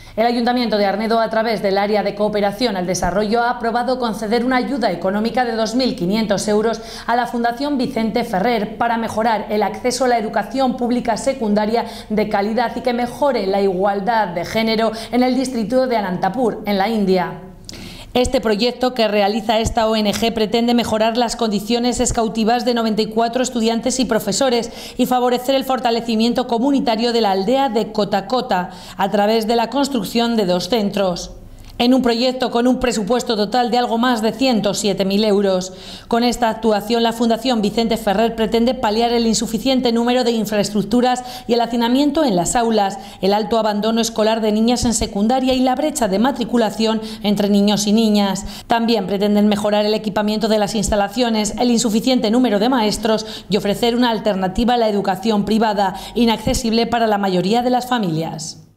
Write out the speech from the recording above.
El Ayuntamiento de Arnedo, a través del Área de Cooperación al Desarrollo, ha aprobado conceder una ayuda económica de 2.500 euros a la Fundación Vicente Ferrer para mejorar el acceso a la educación pública secundaria de calidad y que mejore la igualdad de género en el distrito de Anantapur, en la India. Este proyecto que realiza esta ONG pretende mejorar las condiciones escautivas de 94 estudiantes y profesores y favorecer el fortalecimiento comunitario de la aldea de Cotacota a través de la construcción de 2 centros. En un proyecto con un presupuesto total de algo más de 107.000 euros. Con esta actuación, la Fundación Vicente Ferrer pretende paliar el insuficiente número de infraestructuras y el hacinamiento en las aulas, el alto abandono escolar de niñas en secundaria y la brecha de matriculación entre niños y niñas. También pretenden mejorar el equipamiento de las instalaciones, el insuficiente número de maestros y ofrecer una alternativa a la educación privada, inaccesible para la mayoría de las familias.